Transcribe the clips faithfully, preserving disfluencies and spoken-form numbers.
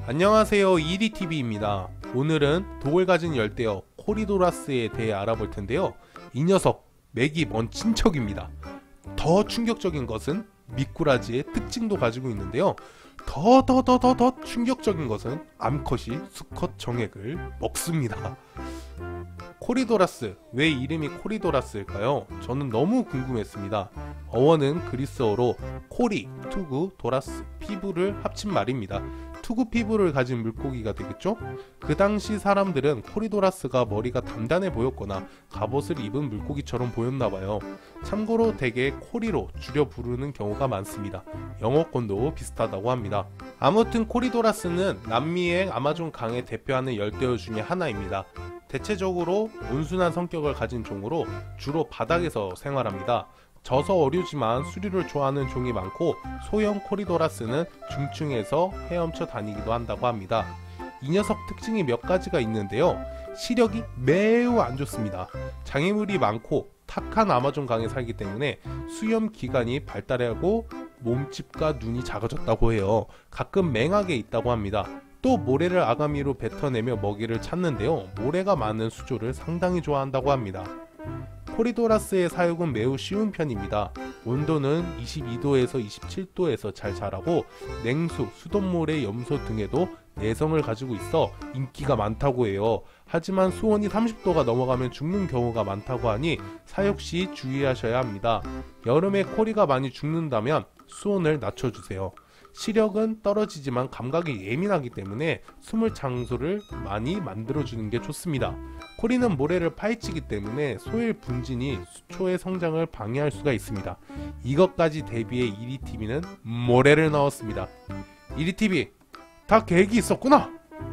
안녕하세요, 이디티비입니다. 오늘은 독을 가진 열대어 코리도라스에 대해 알아볼 텐데요. 이 녀석 맥이 먼 친척입니다. 더 충격적인 것은 미꾸라지의 특징도 가지고 있는데요. 더 더 더 더 더 충격적인 것은 암컷이 수컷 정액을 먹습니다. 코리도라스, 왜 이름이 코리도라스일까요? 저는 너무 궁금했습니다. 어원은 그리스어로 코리, 투구, 도라스, 피부를 합친 말입니다. 투구 피부를 가진 물고기가 되겠죠? 그 당시 사람들은 코리도라스가 머리가 단단해 보였거나 갑옷을 입은 물고기처럼 보였나봐요. 참고로 대개 코리로 줄여 부르는 경우가 많습니다. 영어권도 비슷하다고 합니다. 아무튼 코리도라스는 남미의 아마존 강을 대표하는 열대어 중에 하나입니다. 대체적으로 온순한 성격을 가진 종으로 주로 바닥에서 생활합니다. 져서 어류지만 수류를 좋아하는 종이 많고 소형 코리도라스는 중층에서 헤엄쳐 다니기도 한다고 합니다. 이 녀석 특징이 몇 가지가 있는데요. 시력이 매우 안 좋습니다. 장애물이 많고 탁한 아마존 강에 살기 때문에 수염 기관이 발달하고 몸집과 눈이 작아졌다고 해요. 가끔 맹하게 있다고 합니다. 또 모래를 아가미로 뱉어내며 먹이를 찾는데요. 모래가 많은 수조를 상당히 좋아한다고 합니다. 코리도라스의 사육은 매우 쉬운 편입니다. 온도는 이십이 도에서 이십칠 도에서 잘 자라고 냉수, 수돗물의 염소 등에도 내성을 가지고 있어 인기가 많다고 해요. 하지만 수온이 삼십 도가 넘어가면 죽는 경우가 많다고 하니 사육 시 주의하셔야 합니다. 여름에 코리가 많이 죽는다면 수온을 낮춰주세요. 시력은 떨어지지만 감각이 예민하기 때문에 숨을 장소를 많이 만들어주는 게 좋습니다. 코리는 모래를 파헤치기 때문에 소일 분진이 수초의 성장을 방해할 수가 있습니다. 이것까지 대비해 이디티비는 모래를 넣었습니다. 이디티비, 다 계획이 있었구나!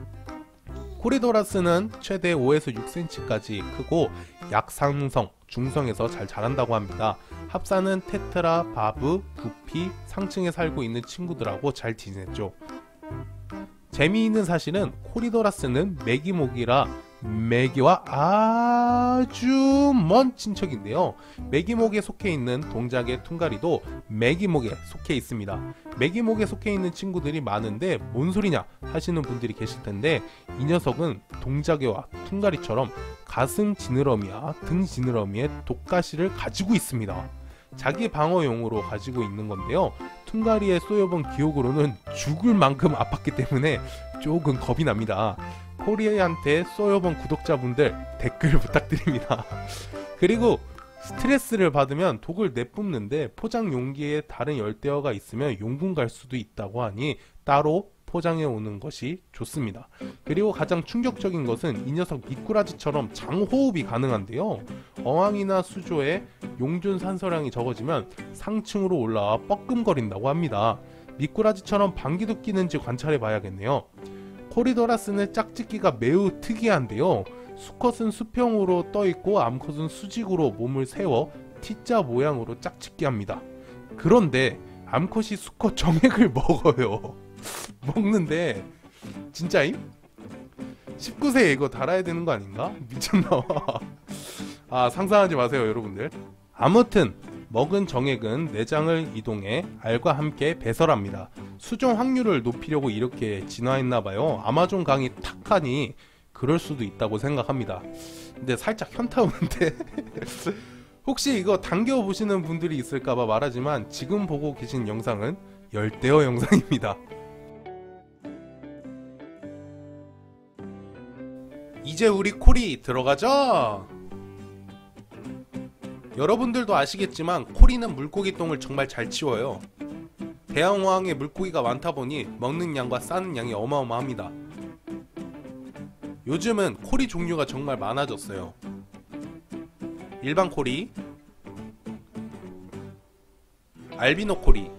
코리도라스는 최대 오에서 육 센티미터까지 크고 약상성, 중성에서 잘 자란다고 합니다. 합사는 테트라, 바브, 구피, 상층에 살고 있는 친구들하고 잘 지냈죠. 재미있는 사실은 코리도라스는 메기목이라 메기와 아주 먼 친척인데요. 메기목에 속해 있는 동작의 퉁가리도 메기목에 속해 있습니다. 메기목에 속해 있는 친구들이 많은데 뭔 소리냐 하시는 분들이 계실 텐데 이 녀석은 동작에와 퉁가리처럼 가슴 지느러미와 등 지느러미에 독가시를 가지고 있습니다. 자기 방어용으로 가지고 있는 건데요. 퉁가리에 쏘여본 기억으로는 죽을 만큼 아팠기 때문에 조금 겁이 납니다. 코리한테 쏘여본 구독자분들 댓글 부탁드립니다. 그리고 스트레스를 받으면 독을 내뿜는데 포장 용기에 다른 열대어가 있으면 용군 갈 수도 있다고 하니 따로 포장해 오는 것이 좋습니다. 그리고 가장 충격적인 것은 이 녀석 미꾸라지처럼 장호흡이 가능한데요. 어항이나 수조에 용준 산소량이 적어지면 상층으로 올라와 뻐끔거린다고 합니다. 미꾸라지처럼 방귀도 끼는지 관찰해 봐야겠네요. 코리도라스는 짝짓기가 매우 특이한데요. 수컷은 수평으로 떠있고 암컷은 수직으로 몸을 세워 T자 모양으로 짝짓기 합니다. 그런데 암컷이 수컷 정액을 먹어요. 먹는데 진짜임? 십구 세에 이거 달아야 되는 거 아닌가? 미쳤나봐. 아, 상상하지 마세요 여러분들. 아무튼 먹은 정액은 내장을 이동해 알과 함께 배설합니다. 수종 확률을 높이려고 이렇게 진화했나봐요. 아마존 강이 탁하니 그럴 수도 있다고 생각합니다. 근데 살짝 현타 오는데 혹시 이거 당겨보시는 분들이 있을까봐 말하지만 지금 보고 계신 영상은 열대어 영상입니다. 이제 우리 코리 들어가자. 여러분들도 아시겠지만 코리는 물고기 똥을 정말 잘 치워요. 대형어항에 물고기가 많다 보니 먹는 양과 싸는 양이 어마어마합니다. 요즘은 코리 종류가 정말 많아졌어요. 일반 코리, 알비노 코리,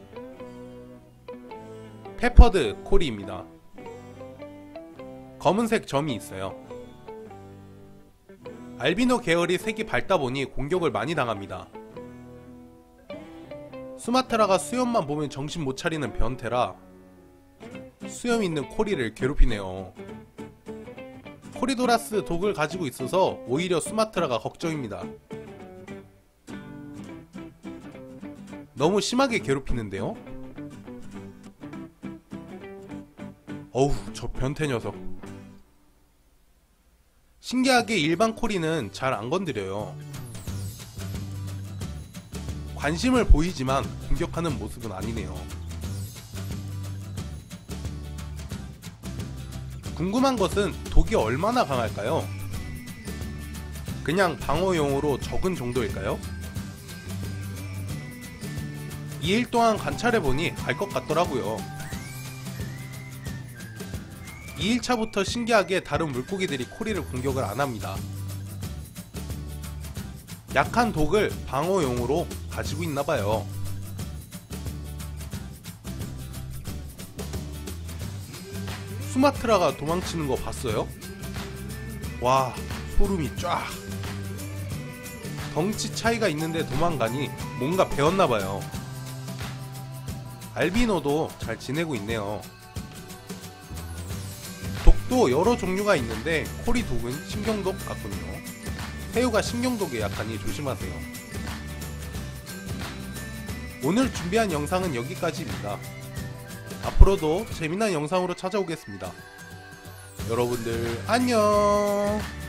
페퍼드 코리입니다. 검은색 점이 있어요. 알비노 계열이 색이 밝다 보니 공격을 많이 당합니다. 수마트라가 수염만 보면 정신 못 차리는 변태라 수염 있는 코리를 괴롭히네요. 코리도라스 독을 가지고 있어서 오히려 수마트라가 걱정입니다. 너무 심하게 괴롭히는데요. 어우, 저 변태 녀석. 신기하게 일반 코리는 잘 안 건드려요. 관심을 보이지만 공격하는 모습은 아니네요. 궁금한 것은 독이 얼마나 강할까요? 그냥 방어용으로 적은 정도일까요? 이 일 동안 관찰해보니 알 것 같더라고요. 이 일차부터 신기하게 다른 물고기들이 코리를 공격을 안합니다. 약한 독을 방어용으로 가지고 있나봐요. 수마트라가 도망치는 거 봤어요? 와, 소름이 쫙. 덩치 차이가 있는데 도망가니 뭔가 배웠나봐요. 알비노도 잘 지내고 있네요. 독도 여러 종류가 있는데 코리 독은 신경독 같군요. 새우가 신경독에 약하니 조심하세요. 오늘 준비한 영상은 여기까지입니다. 앞으로도 재미난 영상으로 찾아오겠습니다. 여러분들 안녕.